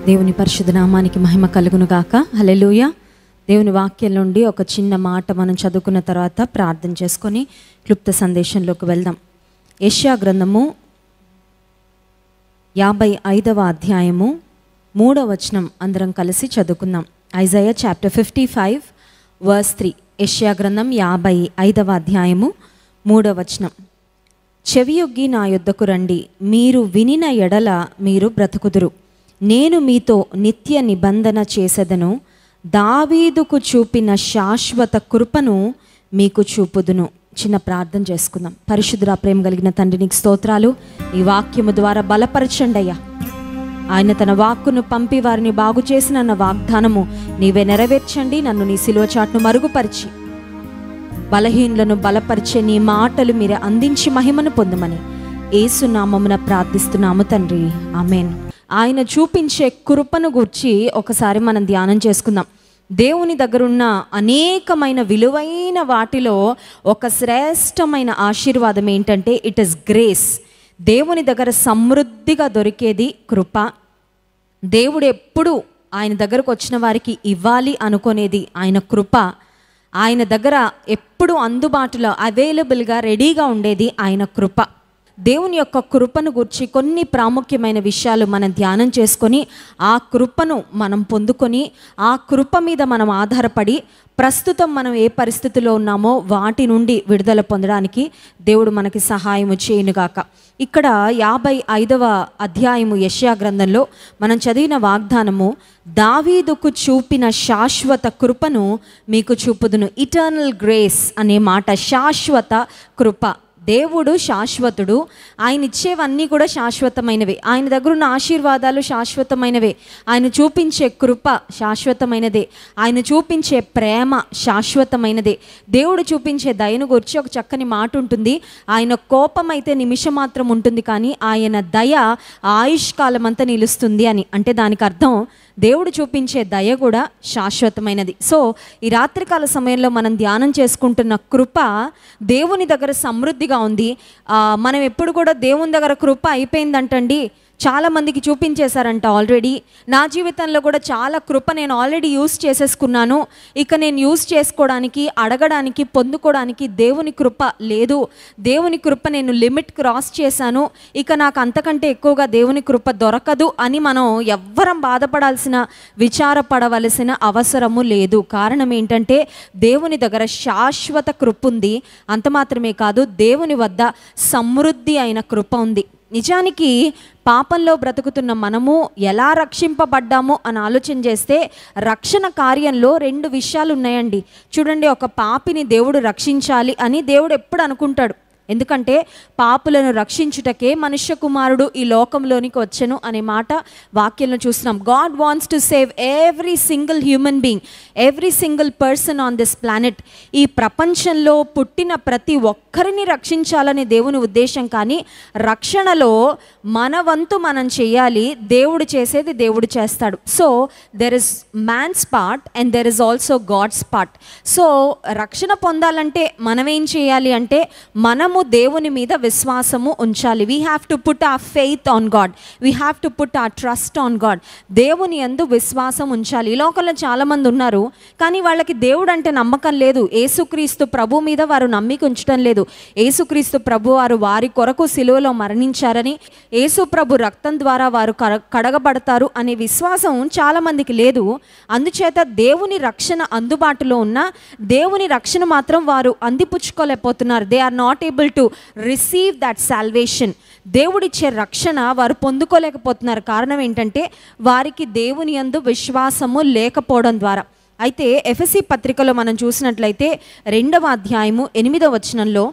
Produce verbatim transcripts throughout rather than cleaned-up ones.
దేవుని పరిశుద్ధ నామానికి మహిమ కలుగును గాక. హల్లెలూయా. దేవుని వాక్యం నుండి ఒక చిన్న మాట మనం చదువుకున్న తర్వాత ప్రార్థన చేసుకొని క్లుప్త సందేశంలోకి వెళ్దాం. యెషయా గ్రంథము యాభై ఐదవ అధ్యాయము మూడవ వచనం అందరం కలిసి చదువుకుందాం. Isaiah chapter fifty five verse three. యెషయా గ్రంథం యాభై ఐదవ అధ్యాయము మూడవ వచనం. చెవియొగ్గి నా యొద్దకు రండి, మీరు వినిన ఎడల మీరు బ్రతుకుదురు. నేను మీతో నిత్య నిబంధన చేసేదను, దావీదుకు చూపిన శాశ్వత కృపను మీకు చూపుదును. చిన్న ప్రార్థన చేసుకుందాం. పరిశుద్ధుడా, ప్రేమ కలిగిన తండ్రి, నీకు స్తోత్రాలు. ఈ వాక్యము ద్వారా బలపరచండి అయ్యా. ఆయన తన వాక్కును పంపి వారిని బాగు చేసిన అన్న వాగ్దానము నీవే నెరవేర్చండి. నన్ను నీ శిలువ చాటును మరుగుపరిచి బలహీనులను బలపరిచే నీ మాటలు మీరే అందించి మహిమను పొందమని యేసు నామమున ప్రార్థిస్తున్నాము తండ్రి, ఆమేన్. ఆయన చూపించే కృపను గూర్చి ఒకసారి మనం ధ్యానం చేసుకుందాం. దేవుని దగ్గరున్న అనేకమైన విలువైన వాటిలో ఒక శ్రేష్టమైన ఆశీర్వాదం ఏంటంటే ఇట్ ఇస్ గ్రేస్. దేవుని దగ్గర సమృద్ధిగా దొరికేది కృప. దేవుడు ఎప్పుడు ఆయన దగ్గరకు వచ్చిన వారికి ఇవ్వాలి అనుకునేది ఆయన కృప. ఆయన దగ్గర ఎప్పుడు అందుబాటులో అవైలబుల్గా రెడీగా ఉండేది ఆయన కృప. దేవుని యొక్క కృపను గురించి కొన్ని ప్రాముఖ్యమైన విషయాలు మనం ధ్యానం చేసుకొని ఆ కృపను మనం పొందుకొని ఆ కృప మీద మనం ఆధారపడి ప్రస్తుతం మనం ఏ పరిస్థితిలో ఉన్నామో వాటి నుండి విడుదల పొందడానికి దేవుడు మనకి సహాయము చేయనుగాక. ఇక్కడ యాభై ఐదవ అధ్యాయము యెషయా గ్రంథంలో మనం చదివిన వాగ్దానము, దావీదుకు చూపిన శాశ్వత కృపను మీకు చూపుదును. ఇటర్నల్ గ్రేస్ అనే మాట, శాశ్వత కృప. దేవుడు శాశ్వతుడు, ఆయన ఇచ్చేవన్నీ కూడా శాశ్వతమైనవే. ఆయన దగ్గర ఉన్న ఆశీర్వాదాలు శాశ్వతమైనవే. ఆయన చూపించే కృప శాశ్వతమైనదే. ఆయన చూపించే ప్రేమ శాశ్వతమైనదే. దేవుడు చూపించే దయను గురించి ఒక చక్కని మాట ఉంటుంది. ఆయన కోపం అయితే నిమిషం మాత్రం ఉంటుంది, కానీ ఆయన దయ ఆయుష్కాలం అంతా నిలుస్తుంది అని. అంటే దానికి అర్థం దేవుడు చూపించే దయ కూడా శాశ్వతమైనది. సో ఈ రాత్రికాల సమయంలో మనం ధ్యానం చేసుకుంటున్న కృప దేవుని దగ్గర సమృద్ధిగా ఉంది. మనం ఎప్పుడు కూడా దేవుని దగ్గర కృప అయిపోయిందంటండి చాలామందికి చూపించేశారంట ఆల్రెడీ. నా జీవితంలో కూడా చాలా కృప నేను ఆల్రెడీ యూస్ చేసేసుకున్నాను, ఇక నేను యూస్ చేసుకోవడానికి, అడగడానికి, పొందుకోవడానికి దేవుని కృప లేదు. దేవుని కృప నేను లిమిట్ క్రాస్ చేశాను, ఇక నాకు అంతకంటే ఎక్కువగా దేవుని కృప దొరకదు అని మనం ఎవ్వరం బాధపడాల్సిన, విచారపడవలసిన అవసరము లేదు. కారణం ఏంటంటే దేవుని దగ్గర శాశ్వత కృప ఉంది. అంత మాత్రమే కాదు, దేవుని వద్ద సమృద్ధి అయిన కృప ఉంది. నిజానికి పాపంలో బ్రతుకుతున్న మనము ఎలా రక్షింపబడ్డాము అని ఆలోచన చేస్తే రక్షణ కార్యంలో రెండు విషయాలు ఉన్నాయండి. చూడండి, ఒక పాపిని దేవుడు రక్షించాలి అని దేవుడు ఎప్పుడు అనుకుంటాడు. ఎందుకంటే పాపులను రక్షించుటకే మనుష్య కుమారుడు ఈ లోకంలోనికి వచ్చెను అనే మాట వాక్యంలో చూస్తున్నాం. God wants to save every single human being, every single person on this planet. ఈ ప్రపంచంలో పుట్టిన ప్రతి ఒక్కరిని రక్షించాలనే దేవుని ఉద్దేశం. కానీ రక్షణలో మన వంతు మనం చేయాలి, దేవుడు చేసేది దేవుడు చేస్తాడు. So there is man's part and there is also God's part. So రక్షణ పొందాలంటే మనం ఏం చేయాలి అంటే మనం దేవుని మీద విశ్వాసము ఉంచాలి. We have to put our faith on God, we have to put our trust on God. దేవుని యందు విశ్వాసం ఉంచాలి. ఈ లోకంలో చాలామంది ఉన్నారు, కానీ వాళ్ళకి దేవుడు అంటే నమ్మకం లేదు. యేసుక్రీస్తు ప్రభు మీద వారు నమ్మిక ఉంచడం లేదు. యేసుక్రీస్తు ప్రభు వారు వారి కొరకు సిలువలో మరణించారని, యేసు ప్రభు రక్తం ద్వారా వారు కడగబడతారు అనే విశ్వాసం చాలామందికి లేదు. అందుచేత దేవుని రక్షణ అందుబాటులో ఉన్న దేవుని రక్షణ మాత్రం వారు అందిపుచ్చుకోలేకపోతున్నారు. They are not able to receive that salvation. దేవుడిచ్చే రక్షణ వారు పొందుకోలేకపోతున్నారు. కారణం ఏంటంటే వారికి దేవుని యందు విశ్వాసము లేకపోవడం ద్వారా. అయితే ఎఫెసీ పత్రికలో మనం చూసినట్లయితే రెండవ అధ్యాయము ఎనిమిదవ వచనంలో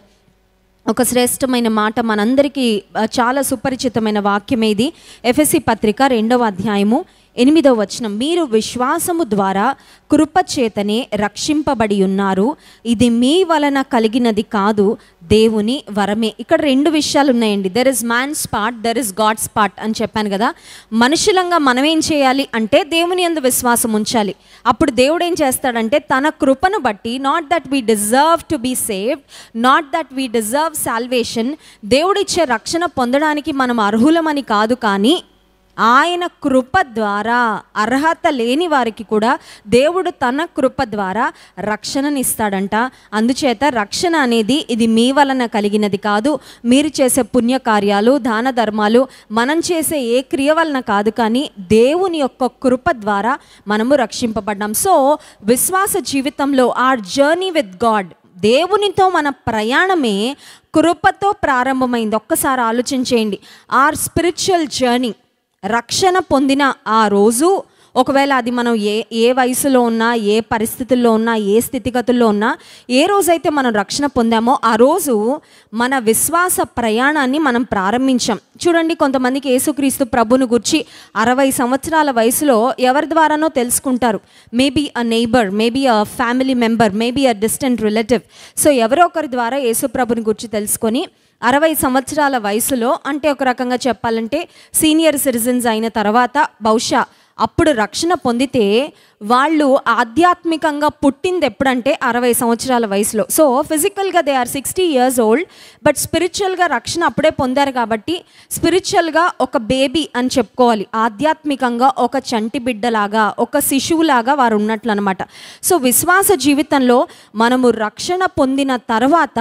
ఒక శ్రేష్టమైన మాట, మనందరికీ చాలా సుపరిచితమైన వాక్యం ఇది. ఎఫెసీ పత్రిక రెండవ అధ్యాయము ఎనిమిదవ వచనం, మీరు విశ్వాసము ద్వారా కృపచేతనే రక్షింపబడి ఉన్నారు, ఇది మీ వలన కలిగినది కాదు, దేవుని వరమే. ఇక్కడ రెండు విషయాలు ఉన్నాయండి. There is man's part, there is God's part అని చెప్పాను కదా. మనుషులంగా మనం ఏం చేయాలి అంటే దేవుని యందు విశ్వాసం ఉంచాలి. అప్పుడు దేవుడు ఏం చేస్తాడంటే తన కృపను బట్టి, not that we deserve to be saved, not that we deserve salvation, దేవుడిచ్చే రక్షణ పొందడానికి మనం అర్హులమని కాదు, కానీ ఆయన కృప ద్వారా, అర్హత లేని వారికి కూడా దేవుడు తన కృప ద్వారా రక్షణనిస్తాడంట. అందుచేత రక్షణ అనేది ఇది మీ వలన కలిగినది కాదు, మీరు చేసే పుణ్యకార్యాలు, దాన ధర్మాలు, మనం చేసే ఏ క్రియ వలన కాదు, కానీ దేవుని యొక్క కృప ద్వారా మనము రక్షింపబడ్డాం. సో విశ్వాస జీవితంలో ఆర్ జర్నీ విత్ గాడ్, దేవునితో మన ప్రయాణమే కృపతో ప్రారంభమైంది. ఒక్కసారి ఆలోచించేయండి. ఆర్ స్పిరిచువల్ జర్నీ, రక్షణ పొందిన ఆ రోజు, ఒకవేళ అది మనం ఏ ఏ వయసులో ఉన్నా, ఏ పరిస్థితుల్లో ఉన్నా, ఏ స్థితిగతుల్లో ఉన్నా, ఏ రోజైతే మనం రక్షణ పొందామో ఆ రోజు మన విశ్వాస ప్రయాణాన్ని మనం ప్రారంభించాం. చూడండి, కొంతమందికి యేసుక్రీస్తు ప్రభుని గురించి అరవై సంవత్సరాల వయసులో ఎవరి ద్వారానో తెలుసుకుంటారు. Maybe a neighbour, maybe a family member, maybe a distant relative. So ఎవరో ఒకరి ద్వారా యేసు ప్రభుని గురించి తెలుసుకొని అరవై సంవత్సరాల వయసులో, అంటే ఒక రకంగా చెప్పాలంటే సీనియర్ సిటిజన్స్ అయిన తర్వాత, బహుశా అప్పుడు రక్షణ పొందితే వాళ్ళు ఆధ్యాత్మికంగా పుట్టింది ఎప్పుడంటే అరవై సంవత్సరాల వయసులో. సో ఫిజికల్గా they are sixty years old, but స్పిరిచువల్గా రక్షణ అప్పుడే పొందారు కాబట్టి స్పిరిచువల్గా ఒక బేబీ అని చెప్పుకోవాలి. ఆధ్యాత్మికంగా ఒక చంటి బిడ్డలాగా, ఒక శిశువులాగా వారు ఉన్నట్లు అనమాట. సో విశ్వాస జీవితంలో మనము రక్షణ పొందిన తర్వాత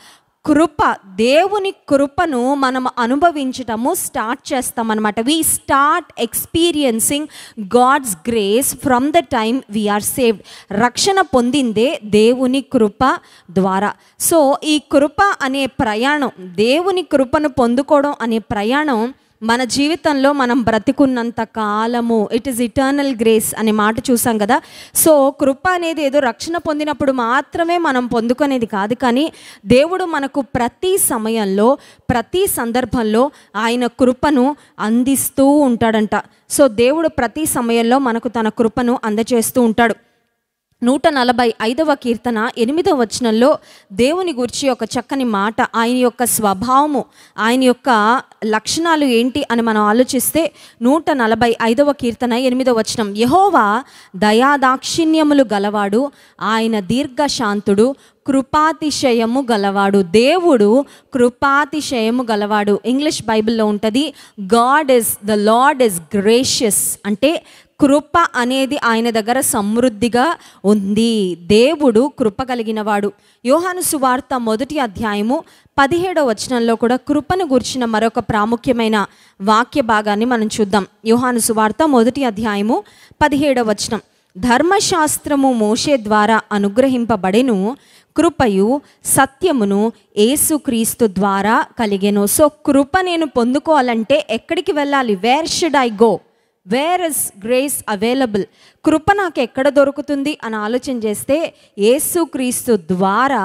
కృప, దేవుని కృపను మనం అనుభవించటము స్టార్ట్ చేస్తామన్నమాట. We start experiencing God's grace from the time we are saved. రక్షణ పొందిందే దేవుని కృప ద్వారా. సో ఈ కృప అనే ప్రయాణం, దేవుని కృపను పొందుకోవడం అనే ప్రయాణం మన జీవితంలో మనం బ్రతికున్నంత కాలము ఇట్ ఈస్ ఇటర్నల్ గ్రేస్ అనే మాట చూసాం కదా. సో కృప అనేది ఏదో రక్షణ పొందినప్పుడు మాత్రమే మనం పొందుకునేది కాదు, కానీ దేవుడు మనకు ప్రతి సమయంలో, ప్రతి సందర్భంలో ఆయన కృపను అందిస్తూ ఉంటాడంట. సో దేవుడు ప్రతి సమయంలో మనకు తన కృపను అందజేస్తూ ఉంటాడు. నూట నలభై ఐదవ కీర్తన ఎనిమిదవ వచనంలో దేవుని గురించి ఒక చక్కని మాట, ఆయన యొక్క స్వభావము, ఆయన యొక్క లక్షణాలు ఏంటి అని మనం ఆలోచిస్తే, నూట నలభై ఐదవ కీర్తన ఎనిమిదవ వచనం, యెహోవా దయాదాక్షిణ్యములు గలవాడు, ఆయన దీర్ఘశాంతుడు, కృపాతిశయము గలవాడు. దేవుడు కృపాతిశయము గలవాడు. ఇంగ్లీష్ బైబిల్లో ఉంటుంది, God is the Lord is gracious. అంటే కృప అనేది ఆయన దగ్గర సమృద్ధిగా ఉంది. దేవుడు కృప కలిగినవాడు. యోహాను సువార్త మొదటి అధ్యాయము పదిహేడవ వచనంలో కూడా కృపను గురించిన మరొక ప్రాముఖ్యమైన వాక్య భాగాన్ని మనం చూద్దాం. యోహాను సువార్త మొదటి అధ్యాయము పదిహేడవ వచనం, ధర్మశాస్త్రము మోషే ద్వారా అనుగ్రహింపబడెను, కృపయు సత్యమును యేసుక్రీస్తు ద్వారా కలిగెను. సో కృప నేను పొందుకోవాలంటే ఎక్కడికి వెళ్ళాలి? Where should I go? Where is grace available? కృప నాకు ఎక్కడ దొరుకుతుంది అని ఆలోచన చేస్తే యేసుక్రీస్తు ద్వారా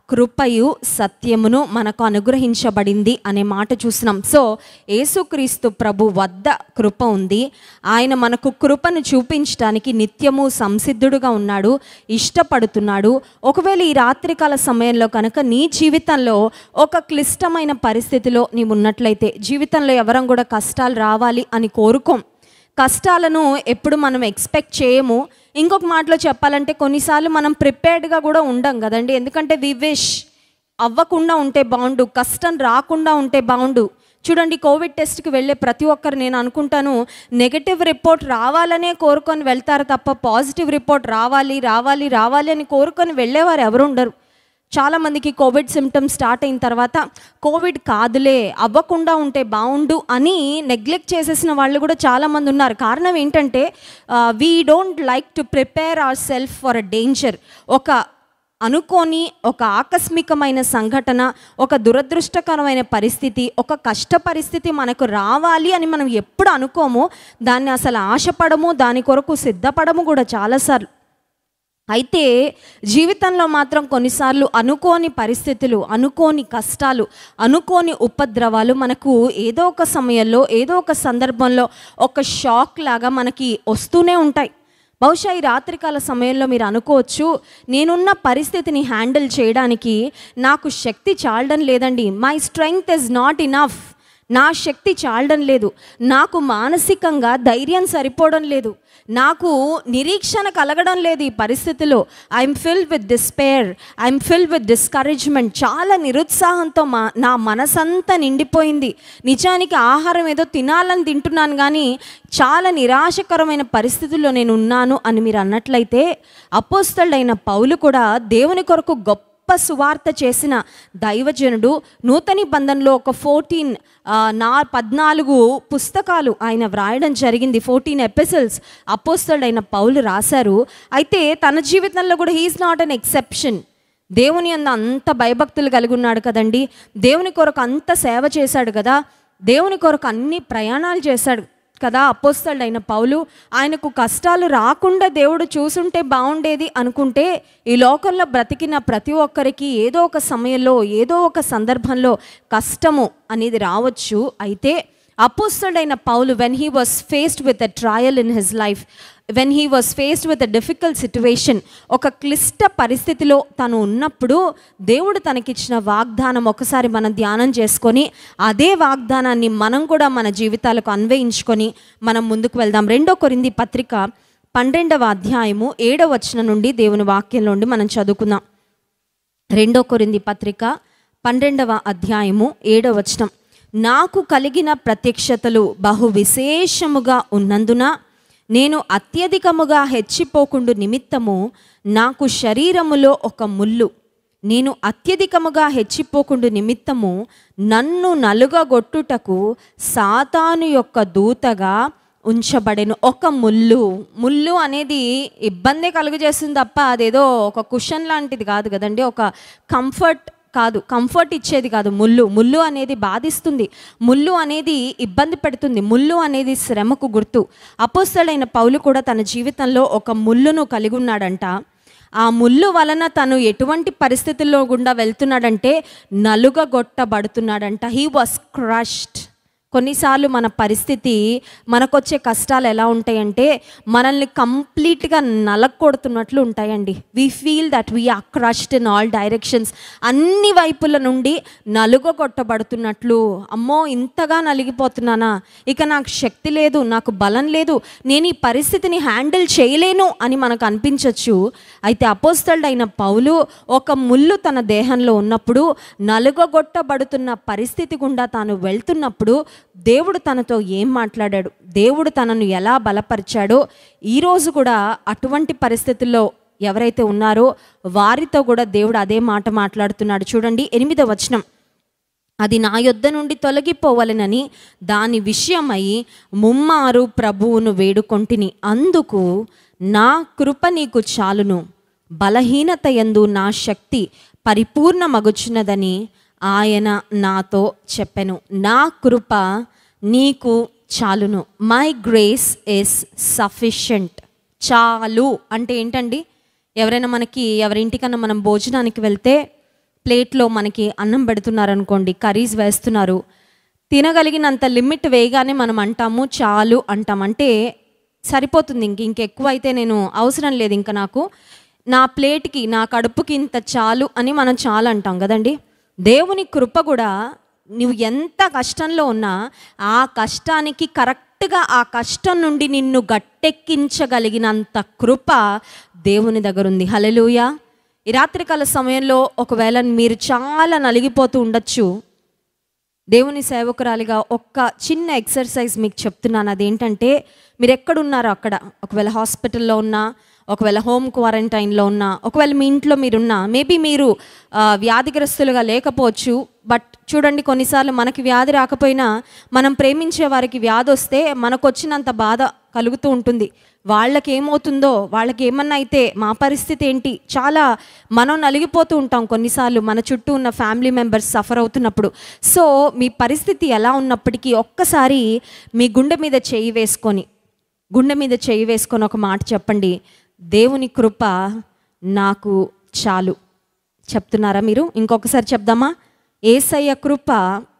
కృపయు సత్యమును మనకు అనుగ్రహించబడింది అనే మాట చూస్తున్నాం. సో యేసుక్రీస్తు ప్రభు వద్ద కృప ఉంది. ఆయన మనకు కృపను చూపించడానికి నిత్యము సంసిద్ధుడుగా ఉన్నాడు, ఇష్టపడుతున్నాడు. ఒకవేళ ఈ రాత్రికాల సమయంలో కనుక నీ జీవితంలో ఒక క్లిష్టమైన పరిస్థితిలో నీవు ఉన్నట్లయితే, జీవితంలో ఎవరం కూడా కష్టాలు రావాలి అని కోరుకోం, కష్టాలను ఎప్పుడు మనం ఎక్స్పెక్ట్ చేయము. ఇంకొక మాటలో చెప్పాలంటే కొన్నిసార్లు మనం ప్రిపేర్డ్గా కూడా ఉండం కదండి. ఎందుకంటే వి విష్ అవ్వకుండా ఉంటే బాగుండు, కష్టం రాకుండా ఉంటే బాగుండు. చూడండి, కోవిడ్ టెస్ట్కి వెళ్ళే ప్రతి ఒక్కరు నేను అనుకుంటాను నెగటివ్ రిపోర్ట్ రావాలనే కోరుకొని వెళ్తారు తప్ప పాజిటివ్ రిపోర్ట్ రావాలి రావాలి రావాలి అని కోరుకొని వెళ్ళేవారు ఎవరు ఉండరు. చాలామందికి కోవిడ్ సిమ్టమ్స్ స్టార్ట్ అయిన తర్వాత కోవిడ్ కాదులే, అవ్వకుండా ఉంటే బాగుండు అని నెగ్లెక్ట్ చేసేసిన వాళ్ళు కూడా చాలామంది ఉన్నారు. కారణం ఏంటంటే we don't like to prepare our self for a danger. ఒక అనుకోని, ఒక ఆకస్మికమైన సంఘటన, ఒక దురదృష్టకరమైన పరిస్థితి, ఒక కష్ట పరిస్థితి మనకు రావాలి అని మనం ఎప్పుడు అనుకోమో దాన్ని అసలు ఆశపడము, దాని కొరకు సిద్ధపడము కూడా చాలాసార్లు. అయితే జీవితంలో మాత్రం కొన్నిసార్లు అనుకోని పరిస్థితులు, అనుకోని కష్టాలు, అనుకోని ఉపద్రవాలు మనకు ఏదో ఒక సమయంలో, ఏదో ఒక సందర్భంలో ఒక షాక్ లాగా మనకి వస్తూనే ఉంటాయి. బహుశా ఈ రాత్రికాల సమయంలో మీరు అనుకోవచ్చు, నేనున్న పరిస్థితిని హ్యాండిల్ చేయడానికి నాకు శక్తి చాలడం లేదండి, my strength is not enough, నా శక్తి చాలడం లేదు, నాకు మానసికంగా ధైర్యం సరిపోవడం లేదు, నాకు నిరీక్షణ కలగడం లేదు. ఈ పరిస్థితిలో I'm filled with despair, I'm filled with discouragement. చాలా నిరుత్సాహంతో మా నా మనసంతా నిండిపోయింది. నిజానికి ఆహారం ఏదో తినాలని తింటున్నాను కానీ చాలా నిరాశకరమైన పరిస్థితుల్లో నేను ఉన్నాను అని మీరు అన్నట్లయితే, అపోస్తలుడైన పౌలు కూడా దేవుని కొరకు గొప్ప గొప్ప సువార్త చేసిన దైవజనుడు. నూతన నిబంధనలో ఒక ఫోర్టీన్ నా పద్నాలుగు పుస్తకాలు ఆయన వ్రాయడం జరిగింది. ఫోర్టీన్ ఎపిసోడ్స్ అపోస్తలుడైన పౌలు రాశారు. అయితే తన జీవితంలో కూడా హీఈస్ నాట్ అన్ ఎక్సెప్షన్. దేవుని యందు అంత భయభక్తులు కలిగి ఉన్నాడు కదండి, దేవుని కొరకు అంత సేవ చేశాడు కదా, దేవుని కొరకు అన్ని ప్రయాణాలు చేశాడు కదా అపోస్తలుడైన పౌలు. ఆయనకు కష్టాలు రాకుండా దేవుడు చూసుంటే బాగుండేది అనుకుంటే, ఈ లోకంలో బ్రతికిన ప్రతి ఒక్కరికి ఏదో ఒక సమయంలో ఏదో ఒక సందర్భంలో కష్టము అనేది రావచ్చు. అయితే అపోస్తలుడైన పౌలు, when he was faced with a trial in his life, when he was faced with a difficult situation, ఒక క్లిష్ట పరిస్థితిలో తను ఉన్నప్పుడు దేవుడు తనకిచ్చిన వాగ్దానం ఒకసారి మనం ధ్యానం చేసుకొని అదే వాగ్దానాన్ని మనం కూడా మన జీవితాలకు అన్వయించుకొని మనం ముందుకు వెళ్దాం. రెండో కొరింథీ పత్రిక పన్నెండవ అధ్యాయము ఏడవ వచనం నుండి దేవుని వాక్యంలో నుండి మనం చదువుకుందాం. రెండో కొరింథీ పత్రిక పన్నెండవ అధ్యాయము ఏడవ వచనం. నాకు కలిగిన ప్రత్యక్షతలు బహు విశేషముగా ఉన్నందున నేను అత్యధికముగా హెచ్చిపోకుండు నిమిత్తము నాకు శరీరములో ఒక ముల్లు, నేను అత్యధికముగా హెచ్చిపోకుండు నిమిత్తము నన్ను నలుగగొట్టుటకు సాతాను యొక్క దూతగా ఉంచబడెను. ఒక ముల్లు, ముల్లు అనేది ఇబ్బందే కలుగజేస్తుంది తప్ప అదేదో ఒక కుషన్ లాంటిది కాదు కదండి, ఒక కంఫర్ట్ కాదు, కంఫర్ట్ ఇచ్చేది కాదు. ముల్లు ముల్లు అనేది బాధిస్తుంది, ముల్లు అనేది ఇబ్బంది పెడుతుంది, ముల్లు అనేది శ్రమకు గుర్తు. అపోస్తలుడైన పౌలు కూడా తన జీవితంలో ఒక ముల్లును కలిగి ఉన్నాడంట. ఆ ముల్లు వలన తను ఎటువంటి పరిస్థితుల్లో గుండా వెళ్తున్నాడంటే నలుగగొట్టబడుతున్నాడంట. He was crushed. కొన్నిసార్లు మన పరిస్థితి, మనకొచ్చే కష్టాలు ఎలా ఉంటాయంటే మనల్ని కంప్లీట్గా నలగొడుతున్నట్లు ఉంటాయండి. We feel that we are crushed in all directions. అన్ని వైపుల నుండి నలుగొట్టబడుతున్నట్లు, అమ్మో ఇంతగా నలిగిపోతున్నానా, ఇక నాకు శక్తి లేదు, నాకు బలం లేదు, నేను ఈ పరిస్థితిని హ్యాండిల్ చేయలేను అని మనకు అనిపించవచ్చు. అయితే అపోస్తలుడైన పౌలు ఒక ముల్లు తన దేహంలో ఉన్నప్పుడు, నలుగొట్టబడుతున్న పరిస్థితి గుండా తాను వెళ్తున్నప్పుడు దేవుడు తనతో ఏం మాట్లాడాడు, దేవుడు తనను ఎలా బలపరిచాడో, ఈరోజు కూడా అటువంటి పరిస్థితుల్లో ఎవరైతే ఉన్నారో వారితో కూడా దేవుడు అదే మాట మాట్లాడుతున్నాడు. చూడండి ఎనిమిదవ వచనం. అది నా యొద్ద నుండి తొలగిపోవలెనని దాని విషయమై ముమ్మారు ప్రభువును వేడుకొంటిని, అందుకు నా కృప నీకు చాలును, బలహీనత యందు నా శక్తి పరిపూర్ణమగుచున్నదని ఆయన నాతో చెప్పెను. నా కృప నీకు చాలును, మై గ్రేస్ ఇస్ సఫిషియంట్. చాలు అంటే ఏంటండి, ఎవరైనా మనకి ఎవరింటికన్నా మనం భోజనానికి వెళ్తే ప్లేట్లో మనకి అన్నం పెడుతున్నారనుకోండి, కర్రీస్ వేస్తున్నారు, తినగలిగినంత లిమిట్ వేయగానే మనం అంటాము చాలు అంటాం. అంటే సరిపోతుంది, ఇంక ఇంకెక్కువ అయితే నేను అవసరం లేదు, ఇంకా నాకు నా ప్లేట్కి నా కడుపుకి ఇంత చాలు అని మనం చాలు అంటాం కదండి. దేవుని కృప కూడా నువ్వు ఎంత కష్టంలో ఉన్నా ఆ కష్టానికి కరెక్ట్గా ఆ కష్టం నుండి నిన్ను గట్టెక్కించగలిగినంత కృప దేవుని దగ్గర ఉంది. హల్లెలూయా. ఈ రాత్రికాల సమయంలో ఒకవేళ మీరు చాలా నలిగిపోతూ ఉండొచ్చు, దేవుని సేవకురాలిగా ఒక్క చిన్న ఎక్సర్సైజ్ మీకు చెప్తున్నాను. అదేంటంటే, మీరు ఎక్కడున్నారో అక్కడ, ఒకవేళ హాస్పిటల్లో ఉన్నా, ఒకవేళ హోమ్ క్వారంటైన్లో ఉన్నా, ఒకవేళ మీ ఇంట్లో మీరున్నా, మేబీ మీరు వ్యాధిగ్రస్తులుగా లేకపోవచ్చు, బట్ చూడండి కొన్నిసార్లు మనకి వ్యాధి రాకపోయినా మనం ప్రేమించే వారికి వ్యాధి వస్తే మనకు వచ్చినంత బాధ కలుగుతూ ఉంటుంది. వాళ్ళకి ఏమవుతుందో, వాళ్ళకి ఏమన్నా అయితే మా పరిస్థితి ఏంటి, చాలా మనం నలిగిపోతూ ఉంటాం కొన్నిసార్లు మన చుట్టూ ఉన్న ఫ్యామిలీ మెంబర్స్ సఫర్ అవుతున్నప్పుడు. సో మీ పరిస్థితి ఎలా ఉన్నప్పటికీ ఒక్కసారి మీ గుండె మీద చేయి వేసుకొని గుండె మీద చేయి వేసుకొని ఒక మాట చెప్పండి, దేవుని కృప నాకు చాలు. చెప్తున్నారా మీరు? ఇంకొకసారి చెప్దామా? యేసయ్య కృప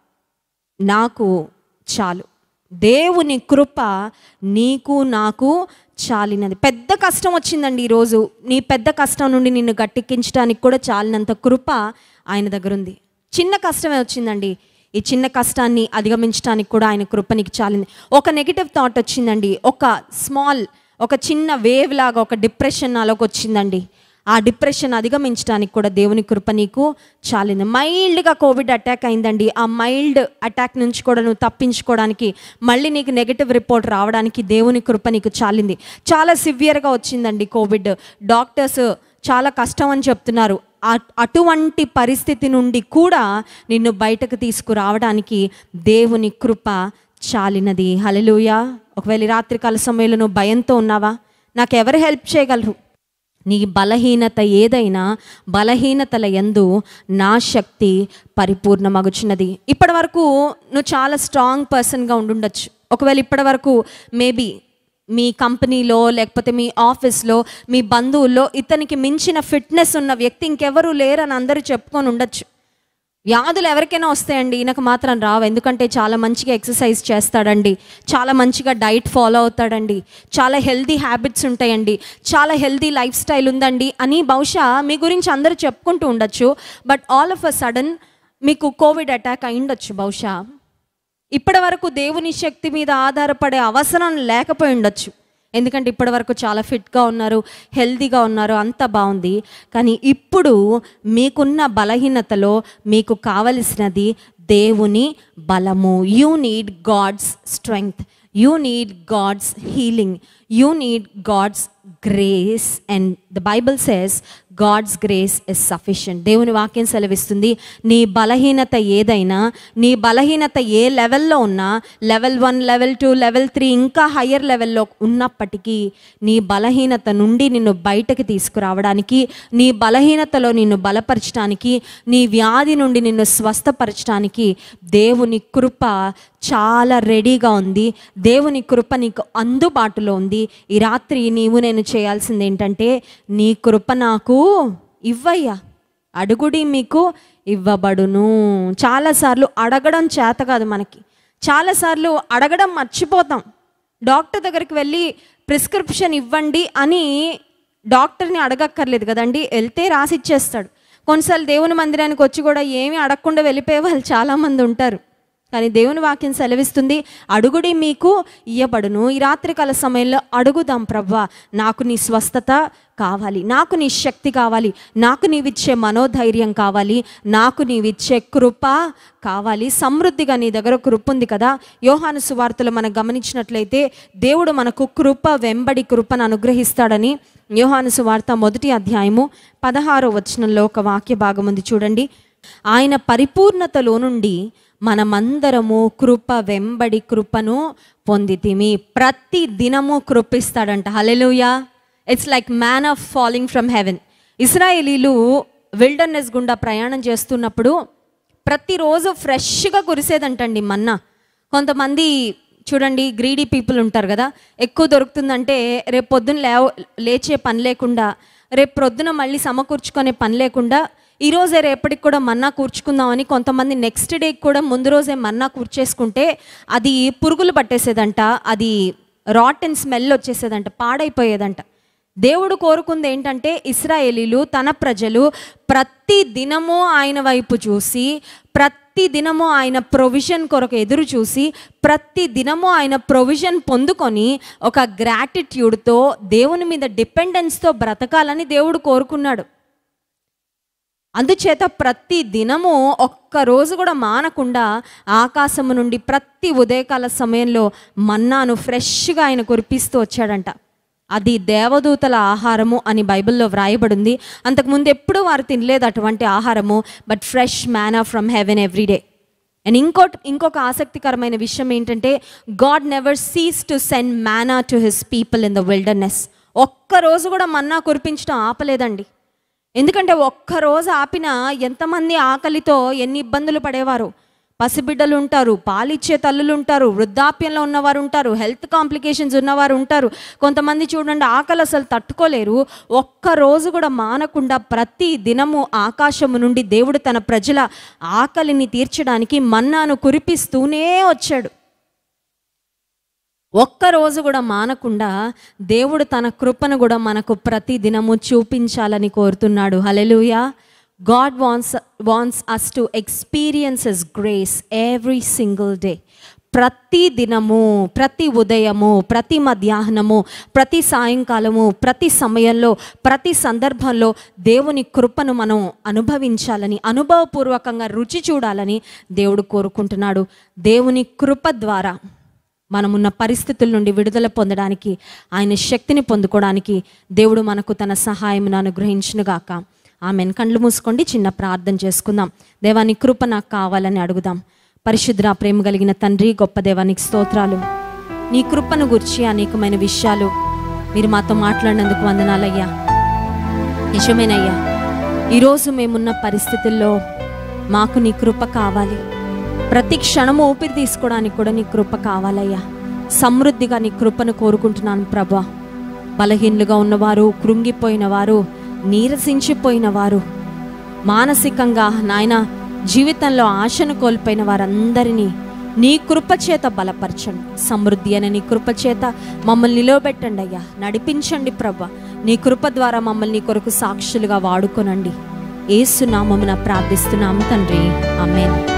నాకు చాలు, దేవుని కృప నీకు నాకు చాలినది. పెద్ద కష్టం వచ్చిందండి ఈరోజు, నీ పెద్ద కష్టం నుండి నిన్ను గట్టెక్కించడానికి కూడా చాలినంత కృప ఆయన దగ్గర ఉంది. చిన్న కష్టమే వచ్చిందండి, ఈ చిన్న కష్టాన్ని అధిగమించడానికి కూడా ఆయన కృప నీకు చాలింది. ఒక నెగిటివ్ థాట్ వచ్చిందండి, ఒక స్మాల్ ఒక చిన్న వేవ్ లాగా ఒక డిప్రెషన్ నాలోకి వచ్చిందండి. ఆ డిప్రెషన్ అధిగమించడానికి కూడా దేవుని కృప నీకు చాలింది. మైల్డ్గా కోవిడ్ అటాక్ అయిందండి. ఆ మైల్డ్ అటాక్ నుంచి కూడా నువ్వు తప్పించుకోవడానికి, మళ్ళీ నీకు నెగిటివ్ రిపోర్ట్ రావడానికి దేవుని కృప నీకు చాలింది. చాలా సివియర్గా వచ్చిందండి కోవిడ్. డాక్టర్స్ చాలా కష్టం అని చెప్తున్నారు. అటువంటి పరిస్థితి నుండి కూడా నిన్ను బయటకు తీసుకురావడానికి దేవుని కృప చాలినది. హల్లెలూయా. ఒకవేళ రాత్రికాల సమయంలో నువ్వు భయంతో ఉన్నావా? నాకు ఎవరు హెల్ప్ చేయగలరు? నీ బలహీనత ఏదైనా, బలహీనతల యందు నా శక్తి పరిపూర్ణమగుచున్నది. ఇప్పటి వరకు నువ్వు చాలా స్ట్రాంగ్ పర్సన్గా ఉండుండొచ్చు. ఒకవేళ ఇప్పటి వరకు మేబీ మీ కంపెనీలో లేకపోతే మీ ఆఫీస్లో మీ బంధువుల్లో ఇతనికి మించిన ఫిట్నెస్ ఉన్న వ్యక్తి ఇంకెవరూ లేరని అందరూ చెప్పుకొని ఉండొచ్చు. వ్యాధులు ఎవరికైనా వస్తాయండి, ఈయనకు మాత్రం రావు, ఎందుకంటే చాలా మంచిగా ఎక్సర్సైజ్ చేస్తాడండి, చాలా మంచిగా డైట్ ఫాలో అవుతాడండి, చాలా హెల్దీ హ్యాబిట్స్ ఉంటాయండి, చాలా హెల్దీ లైఫ్ స్టైల్ ఉందండి అని బహుశా మీ గురించి అందరూ చెప్పుకుంటూ ఉండొచ్చు. But all of a sudden మీకు కోవిడ్ అటాక్ అయిండొచ్చు. బహుశా ఇప్పటి వరకు దేవుని శక్తి మీద ఆధారపడే అవసరం లేకపోయి ఉండొచ్చు, ఎందుకంటే ఇప్పటి వరకు చాలా ఫిట్గా ఉన్నారు, హెల్తీగా ఉన్నారు, అంత బాగుంది. కానీ ఇప్పుడు మీకున్న బలహీనతలో మీకు కావలసినది దేవుని బలము. You need God's strength, you need God's healing, you need God's grace. And the Bible says God's grace is sufficient. దేవుని వాక్యం సెలవిస్తుంది, నీ బలహీనత ఏదైనా, నీ బలహీనత ఏ లెవెల్లో ఉన్నా, level one level two level three ఇంకా హయ్యర్ లెవెల్లో ఉన్నప్పటికీ నీ బలహీనత నుండి నిన్ను బయటకు తీసుకురావడానికి, నీ బలహీనతలో నిన్ను బలపరచడానికి, నీ వ్యాధి నుండి నిన్ను స్వస్థపరచడానికి దేవుని కృప చాలా రెడీగా ఉంది. దేవుని కృప నీకు అందుబాటులో ఉంది. ఈ రాత్రి నీవు నేను చేయాల్సింది ఏంటంటే, నీ కృప నాకు ఇవ్వయ్యా, అడుగుడి మీకు ఇవ్వబడును. చాలాసార్లు అడగడం చేత కాదు మనకి, చాలాసార్లు అడగడం మర్చిపోతాం. డాక్టర్ దగ్గరికి వెళ్ళి ప్రిస్క్రిప్షన్ ఇవ్వండి అని డాక్టర్ని అడగక్కర్లేదు కదండి, వెళ్తే రాసి ఇచ్చేస్తాడు. కొన్నిసార్లు దేవుని మందిరానికి వచ్చి కూడా ఏమీ అడగకుండా వెళ్ళిపోయే వాళ్ళు చాలామంది ఉంటారు. కానీ దేవుని వాక్యం సెలవిస్తుంది, అడుగుడి మీకు ఇయ్యబడును. ఈ రాత్రికాల సమయంలో అడుగుదాం, ప్రభువా నాకు నీ స్వస్థత కావాలి, నాకు నీ శక్తి కావాలి, నాకు నీవిచ్చే మనోధైర్యం కావాలి, నాకు నీవిచ్చే కృప కావాలి. సమృద్ధిగా నీ దగ్గర కృప ఉంది కదా. యోహాను సువార్తలో మనం గమనించినట్లయితే దేవుడు మనకు కృప వెంబడి కృపను అనుగ్రహిస్తాడని యోహాను సువార్త మొదటి అధ్యాయము పదహారో వచనంలో ఒక వాక్య భాగం ఉంది చూడండి. ఆయన పరిపూర్ణతలో నుండి మనమందరము కృప వెంబడి కృపను పొందితిమి. ప్రతి దినము కృపిస్తాడంట. హల్లెలూయా. It's like man of falling from heaven. ఇశ్రాయేలీలు విల్డర్నెస్ గుండా ప్రయాణం చేస్తున్నప్పుడు ప్రతిరోజు ఫ్రెష్గా కురిసేదంటండి మన్నా. కొంతమంది చూడండి గ్రీడీ పీపుల్ ఉంటారు కదా, ఎక్కువ దొరుకుతుందంటే రేపు పొద్దున్న లేవ లేచే పని లేకుండా, రేపు పొద్దున మళ్ళీ సమకూర్చుకునే పని లేకుండా ఈరోజే రేపటికి కూడా మన్నా కూర్చుకుందామని కొంతమంది నెక్స్ట్ డేకి కూడా ముందు రోజే మన్నా కూర్చేసుకుంటే అది పురుగులు పట్టేసేదంట, అది రాటన్ స్మెల్ వచ్చేసేదంట, పాడైపోయేదంట. దేవుడు కోరుకుంది ఏంటంటే ఇశ్రాయేలీలు తన ప్రజలు ప్రతి దినము ఆయన వైపు చూసి, ప్రతి దినము ఆయన ప్రొవిజన్ కొరకు ఎదురు చూసి, ప్రతి దినము ఆయన ప్రొవిజన్ పొందుకొని ఒక గ్రాటిట్యూడ్తో దేవుని మీద డిపెండెన్స్తో బ్రతకాలని దేవుడు కోరుకున్నాడు. అందుచేత ప్రతి దినము ఒక్కరోజు కూడా మానకుండా ఆకాశము నుండి ప్రతి ఉదయకాల సమయంలో మన్నాను ఫ్రెష్గా ఆయన కురిపిస్తూ వచ్చాడంట. అది దేవదూతల ఆహారము అని బైబిల్లో వ్రాయబడింది. అంతకుముందు ఎప్పుడూ వారు తినలేదు అటువంటి ఆహారము, but fresh manna from heaven everyday. And ఇంకోటి ఇంకొక ఆసక్తికరమైన విషయం ఏంటంటే, God never ceases to send manna to his people in the wilderness. ఒక్కరోజు కూడా మన్నా కురిపించడం ఆపలేదండి. ఎందుకంటే ఒక్కరోజు ఆపినా ఎంతమంది ఆకలితో ఎన్ని ఇబ్బందులు పడేవారు. పసిబిడ్డలు ఉంటారు, పాలిచ్చే తల్లులు ఉంటారు, వృద్ధాప్యంలో ఉన్నవారు ఉంటారు, హెల్త్ కాంప్లికేషన్స్ ఉన్నవారు ఉంటారు. కొంతమంది చూడండి ఆకలి అసలు తట్టుకోలేరు. ఒక్కరోజు కూడా మానకుండా ప్రతి దినము ఆకాశము నుండి దేవుడు తన ప్రజల ఆకలిని తీర్చడానికి మన్నాను కురిపిస్తూనే వచ్చాడు. ఒక్కరోజు కూడా మానకుండా దేవుడు తన కృపను కూడా మనకు ప్రతి దినము చూపించాలని కోరుతున్నాడు. హల్లెలూయా. God wants, wants us to experience His grace every single day. ప్రతి దినము, ప్రతి ఉదయము, ప్రతి మధ్యాహ్నము, ప్రతి సాయంకాలము, ప్రతి సమయంలో, ప్రతి సందర్భంలో దేవుని కృపను మనం అనుభవించాలని, అనుభవపూర్వకంగా రుచి చూడాలని దేవుడు కోరుకుంటున్నాడు. దేవుని కృప ద్వారా మనమున్న పరిస్థితుల నుండి విడుదల పొందడానికి, ఆయన శక్తిని పొందుకోవడానికి దేవుడు మనకు తన సహాయమును అనుగ్రహించునుగాక. ఆమెన్. కళ్ళు మూసుకోండి, చిన్న ప్రార్థన చేసుకుందాం. దేవాని కృప నాకు కావాలని అడుగుదాం. పరిశుద్ధ ప్రేమ కలిగిన తండ్రి, గొప్ప దేవానికి స్తోత్రాలు. నీ కృపను గురించి అనేకమైన విషయాలు మీరు మాతో మాట్లాడినందుకు వందనాలయ్యా. నిజమేనయ్యా, ఈరోజు మేమున్న పరిస్థితుల్లో మాకు నీ కృప కావాలి. ప్రతి క్షణము ఊపిరి తీసుకోవడానికి కూడా నీ కృప కావాలయ్యా. సమృద్ధిగా నీ కృపను కోరుకుంటున్నాను ప్రభా. బలహీనులుగా ఉన్నవారు, కృంగిపోయిన వారు, నీరసించిపోయిన వారు, మానసికంగా నాయన జీవితంలో ఆశను కోల్పోయిన వారందరినీ నీ కృపచేత బలపరచండి. సమృద్ధి అనే నీ కృపచేత మమ్మల్ని నిలవబెట్టండి అయ్యా. నడిపించండి ప్రభా. నీ కృప ద్వారా మమ్మల్ని నీ కొరకు సాక్షులుగా వాడుకొనండి. యేసు నామమున ప్రార్థిస్తున్నాము తండ్రి. ఆమేన్.